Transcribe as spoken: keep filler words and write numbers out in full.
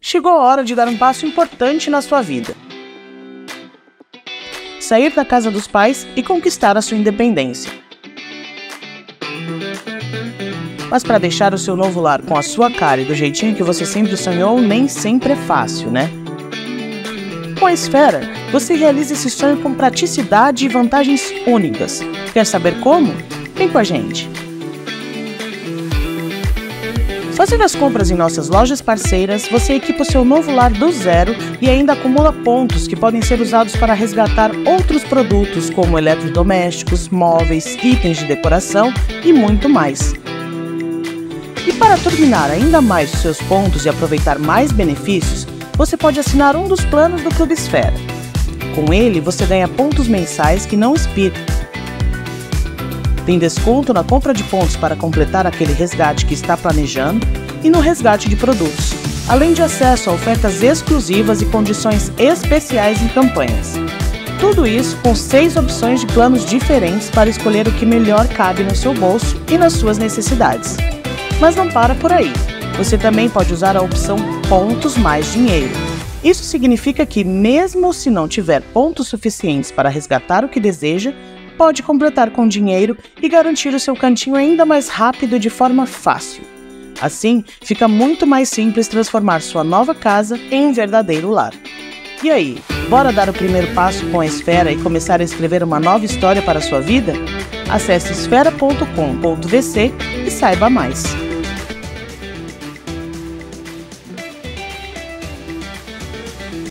chegou a hora de dar um passo importante na sua vida. Sair da casa dos pais e conquistar a sua independência. Mas para deixar o seu novo lar com a sua cara e do jeitinho que você sempre sonhou, nem sempre é fácil, né? Com a Esfera, você realiza esse sonho com praticidade e vantagens únicas. Quer saber como? Vem com a gente! Fazendo as compras em nossas lojas parceiras, você equipa o seu novo lar do zero e ainda acumula pontos que podem ser usados para resgatar outros produtos como eletrodomésticos, móveis, itens de decoração e muito mais. E para turbinar ainda mais os seus pontos e aproveitar mais benefícios, você pode assinar um dos planos do Clube Esfera. Com ele, você ganha pontos mensais que não expiram. Tem desconto na compra de pontos para completar aquele resgate que está planejando e no resgate de produtos, além de acesso a ofertas exclusivas e condições especiais em campanhas. Tudo isso com seis opções de planos diferentes para escolher o que melhor cabe no seu bolso e nas suas necessidades. Mas não para por aí. Você também pode usar a opção Pontos mais Dinheiro. Isso significa que, mesmo se não tiver pontos suficientes para resgatar o que deseja, pode completar com dinheiro e garantir o seu cantinho ainda mais rápido e de forma fácil. Assim, fica muito mais simples transformar sua nova casa em um verdadeiro lar. E aí, bora dar o primeiro passo com a Esfera e começar a escrever uma nova história para a sua vida? Acesse esfera ponto com ponto vc e saiba mais.